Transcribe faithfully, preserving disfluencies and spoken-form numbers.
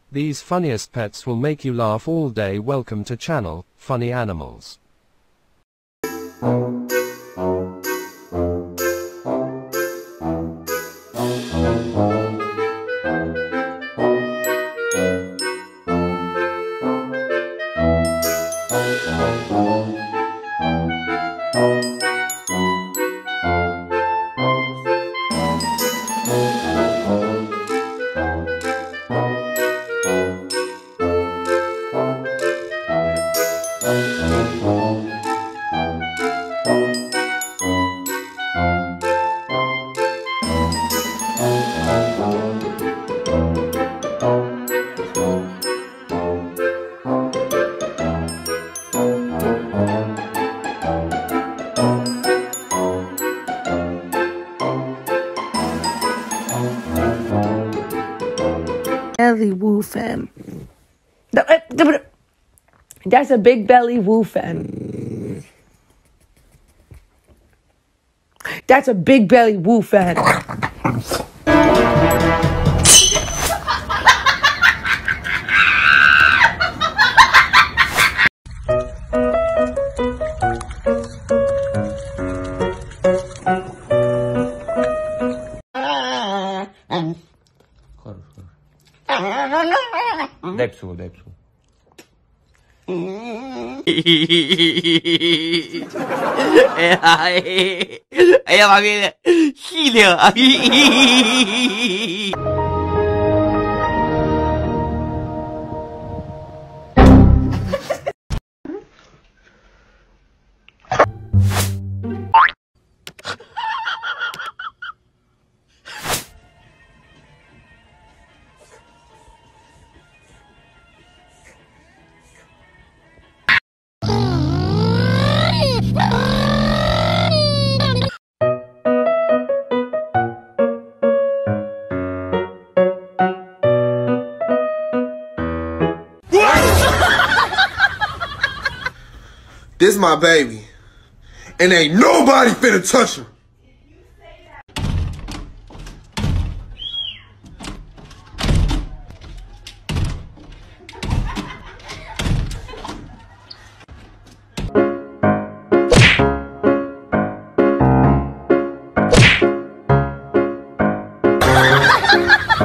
These funniest pets will make you laugh all day. Welcome to channel, Funny Animals. Belly woo fan. That's a big belly woo fan. That's a big belly woo fan. 냅수 냅수 ella va bien Gilia. This my baby, and ain't nobody finna touch him.